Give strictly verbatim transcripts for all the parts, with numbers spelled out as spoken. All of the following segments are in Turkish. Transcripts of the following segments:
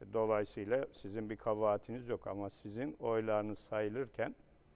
Dolayısıyla sizin bir kabahatiniz yok ama sizin oylarınız sayılırken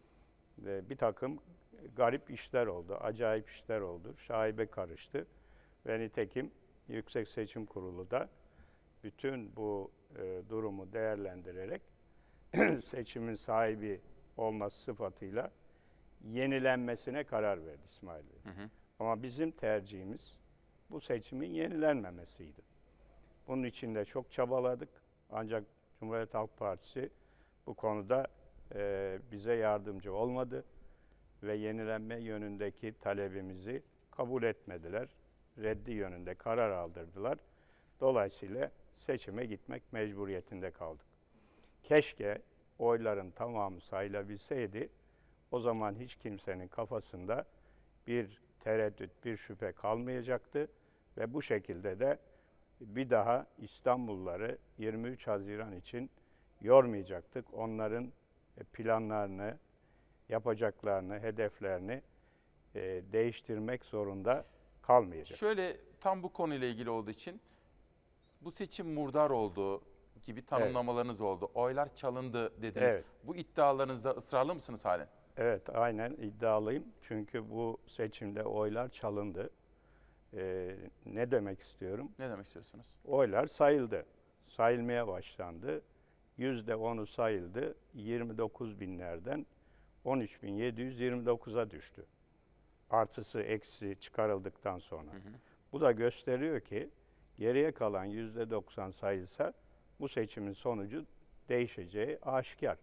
e, bir takım garip işler oldu, acayip işler oldu, şaibe karıştı ve nitekim Yüksek Seçim Kurulu da bütün bu e, durumu değerlendirerek seçimin sahibi olması sıfatıyla yenilenmesine karar verdi İsmail Bey. Hı hı. Ama bizim tercihimiz bu seçimin yenilenmemesiydi. Bunun için de çok çabaladık. Ancak Cumhuriyet Halk Partisi bu konuda e, bize yardımcı olmadı ve yenilenme yönündeki talebimizi kabul etmediler. Reddi yönünde karar aldırdılar. Dolayısıyla seçime gitmek mecburiyetinde kaldık. Keşke oyların tamamı sayılabilseydi, o zaman hiç kimsenin kafasında bir tereddüt, bir şüphe kalmayacaktı ve bu şekilde de bir daha İstanbulluları yirmi üç Haziran için yormayacaktık. Onların planlarını, yapacaklarını, hedeflerini e, değiştirmek zorunda kalmayacak. Şöyle tam bu konuyla ilgili olduğu için bu seçim murdar oldu gibi tanımlamalarınız evet. oldu. Oylar çalındı dediniz. Evet. Bu iddialarınızda ısrarlı mısınız halen? Evet, aynen iddialıyım. Çünkü bu seçimde oylar çalındı. Ee, ne demek istiyorum? Ne demek istiyorsunuz? Oylar sayıldı. Sayılmaya başlandı. yüzde onu sayıldı. yirmi dokuz binlerden on üç bin yedi yüz yirmi dokuza düştü. Artısı eksi çıkarıldıktan sonra. Hı hı. Bu da gösteriyor ki geriye kalan yüzde doksan sayılsa bu seçimin sonucu değişeceği aşikar.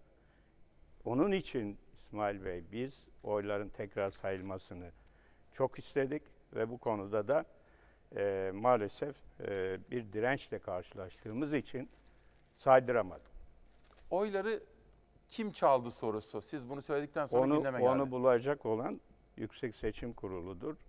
Onun için İsmail Bey biz oyların tekrar sayılmasını çok istedik ve bu konuda da e, maalesef e, bir dirençle karşılaştığımız için saydıramadık. Oyları kim çaldı sorusu. Siz bunu söyledikten sonra onu, gündeme geldi. Onu bulacak olan Yüksek Seçim Kurulu'dur.